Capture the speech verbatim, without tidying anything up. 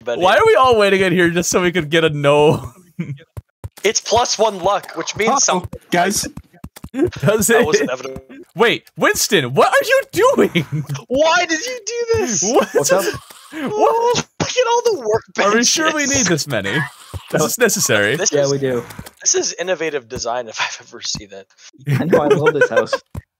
Why are we all waiting in here just so we could get a no? It's plus one luck, which means Uh-oh, something. guys. Does That it? was inevitable. Wait, Winston, what are you doing? Why did you do this? What? What's up? Oh, look at all the workbenches. Are we sure we need this many? Is this necessary? This Yeah, is, we do. This is innovative design if I've ever seen it. I know, I love this house.